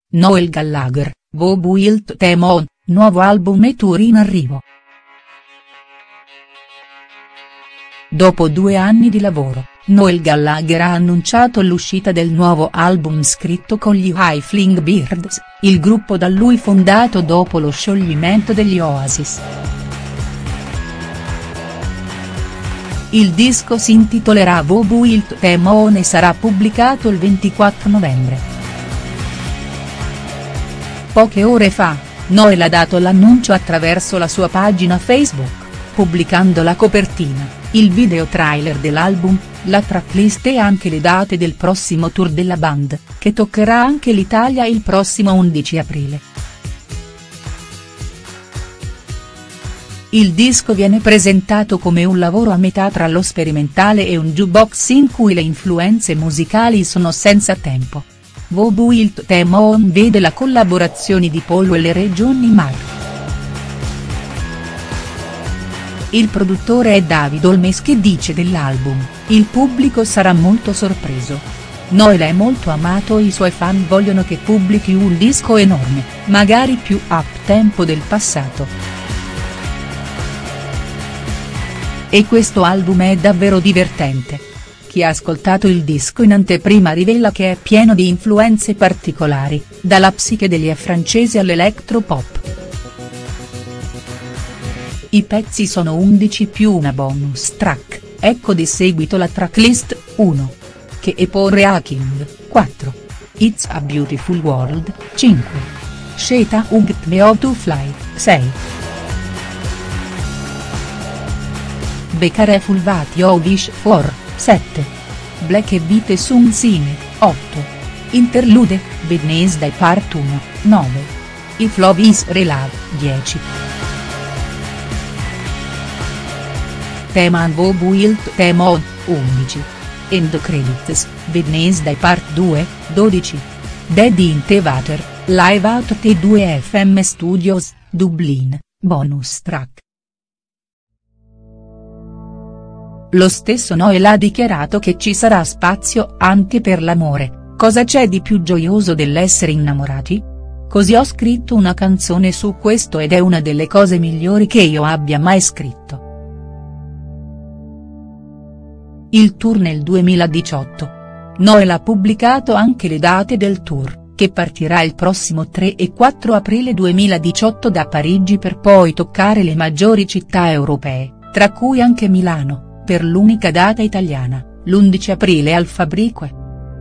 Noel Gallagher, Who Built the Moon, nuovo album e tour in arrivo. Dopo 2 anni di lavoro, Noel Gallagher ha annunciato l'uscita del nuovo album scritto con gli High Flying Birds, il gruppo da lui fondato dopo lo scioglimento degli Oasis. Il disco si intitolerà Who Built the Moon e sarà pubblicato il 24 novembre. Poche ore fa, Noel ha dato l'annuncio attraverso la sua pagina Facebook, pubblicando la copertina, il video trailer dell'album, la tracklist e anche le date del prossimo tour della band, che toccherà anche l'Italia il prossimo 11 aprile. Il disco viene presentato come un lavoro a metà tra lo sperimentale e un jukebox in cui le influenze musicali sono senza tempo. Who Built the Moon vede la collaborazione di Paul e le regioni Mar. Il produttore è David Holmes che dice dell'album: "Il pubblico sarà molto sorpreso. Noel è molto amato e i suoi fan vogliono che pubblichi un disco enorme, magari più up-tempo del passato. E questo album è davvero divertente. Chi ha ascoltato il disco in anteprima rivela che è pieno di influenze particolari, dalla psichedelia francese all'electropop. I pezzi sono 11 più una bonus track, ecco di seguito la tracklist, 1. Che è Porre Hacking, 4. It's a Beautiful World, 5. Sheta Ungt Me How to Fly, 6. Be Careful What You Wish For, 7. Black e White Sunshine, 8. Interlude, Wednesday Part 1, 9. If Love Is Real, 10. Tema Who Built the Moon, 11. End Credits, Wednesday Part 2, 12. Dead in the Water, live out T2 FM Studios, Dublin, bonus track. Lo stesso Noel ha dichiarato che ci sarà spazio anche per l'amore, cosa c'è di più gioioso dell'essere innamorati? Così ho scritto una canzone su questo ed è una delle cose migliori che io abbia mai scritto. Il tour nel 2018. Noel ha pubblicato anche le date del tour, che partirà il prossimo 3 e 4 aprile 2018 da Parigi per poi toccare le maggiori città europee, tra cui anche Milano, per l'unica data italiana, l'11 aprile al Fabrique.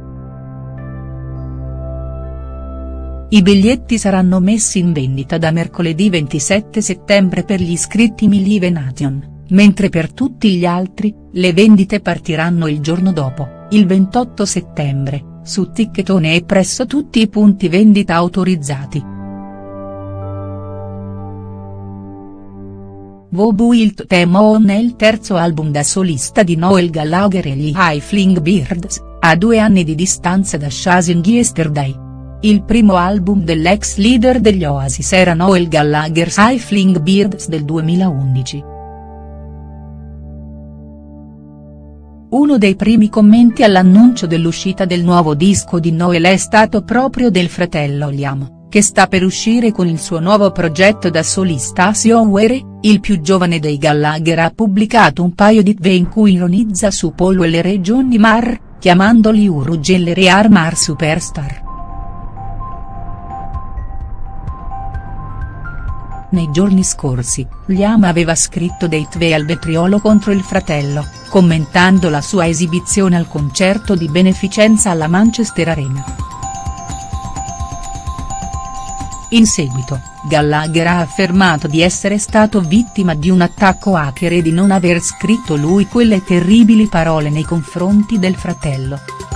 I biglietti saranno messi in vendita da mercoledì 27 settembre per gli iscritti Live Nation, mentre per tutti gli altri, le vendite partiranno il giorno dopo, il 28 settembre, su Ticketone e presso tutti i punti vendita autorizzati. Who Built the Moon è il terzo album da solista di Noel Gallagher e gli High Flying Birds, a 2 anni di distanza da Chasing Yesterday. Il primo album dell'ex leader degli Oasis era Noel Gallagher's High Flying Birds del 2011. Uno dei primi commenti all'annuncio dell'uscita del nuovo disco di Noel è stato proprio del fratello Liam, che sta per uscire con il suo nuovo progetto da solista Somewhere. Il più giovane dei Gallagher ha pubblicato un paio di video in cui ironizza su Paul e le regioni Mar, chiamandoli Urugeller e Armar Superstar. Nei giorni scorsi, Liam aveva scritto dei tweet al vetriolo contro il fratello, commentando la sua esibizione al concerto di beneficenza alla Manchester Arena. In seguito, Gallagher ha affermato di essere stato vittima di un attacco hacker e di non aver scritto lui quelle terribili parole nei confronti del fratello.